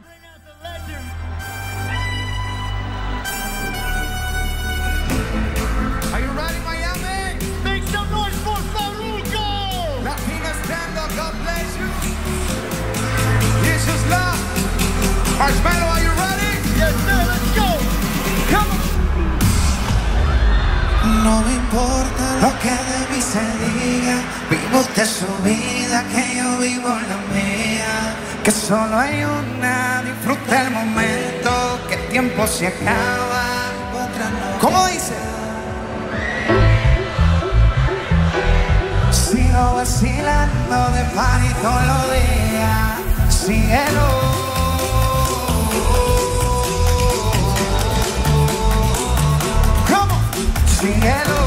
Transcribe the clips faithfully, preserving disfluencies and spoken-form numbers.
Are you ready, Miami? Make some noise for Farruko! Latina stand up, God bless you. Jesus love. Marshmallow, are you ready? Yes, sir, let's go! Come on. No me importa lo que de mí se diga, vive usted su vida, que yo vivo la mía, que solo hay una, disfruta el momento, que el tiempo se acaba, otra no. ¿Cómo dice? Sigo vacilando de party todos los días, síguelo. Síguelo.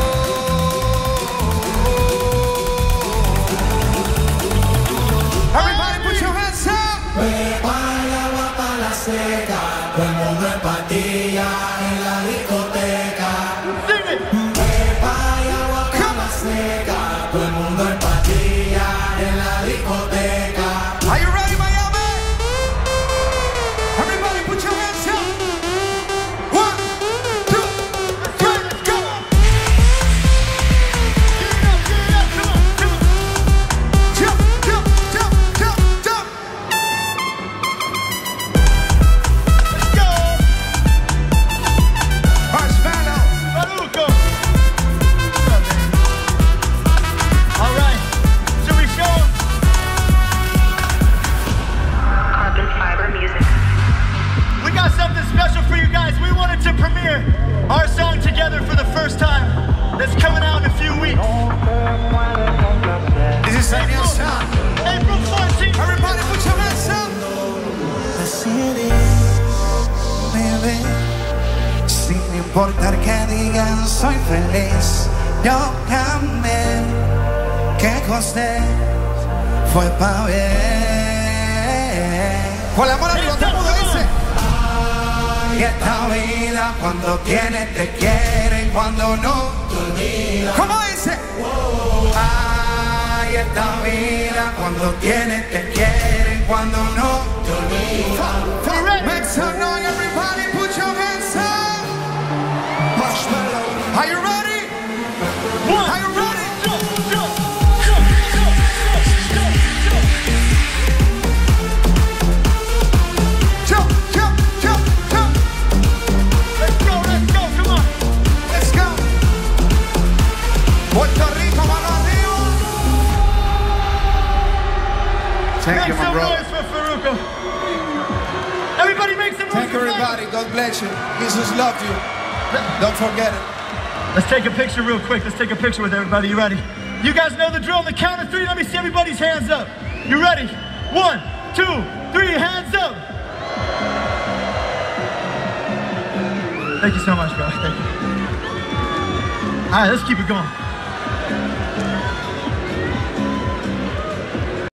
Everybody put your hands up. Prepara el agua para la seca, todo el mundo en patilla en la discoteca. Prepara el agua para la seca, todo el mundo en patilla en la discoteca. Are you ready, Miami? Everybody put your hands up. One, two, three, go. Jump, jump, jump, jump, jump. Let's go! Marshmallow. Farruko! All right, should we show 'em? Carbon fiber music. We got something special for you guys. We wanted to premiere our song together for the first time. That's coming out in a few weeks. This is a new song. April fourteenth. Everybody put your hands up. Decidí, bebé, sin importar que digan soy feliz, yo cambié, que costé, fue pa' bien. Con la mano arriba, todo el mundo dice. Y esta vida cuando tienes te quieren, cuando no te olvidan. ¿Cómo dice? Ay, esta vida cuando tienes te quieren, cuando no te olvidan. Make some noise, everybody put your hands up. Marshmallow. Are you ready? One. Are you ready? Jump, jump, jump, jump, jump, jump, jump. Jump, jump, jump, jump. Let's go, let's go, come on. Let's go. Puerto Rico, mano arriba. Thank Make you, my some brother. noise for Farruko. Everybody make some noise. Thank for everybody. God bless you. Jesus loves you. Don't forget it. Let's take a picture real quick. Let's take a picture with everybody. You ready? You guys know the drill. On the count of three, let me see everybody's hands up. You ready? One, two, three, hands up. Thank you so much, bro. Thank you. All right, let's keep it going.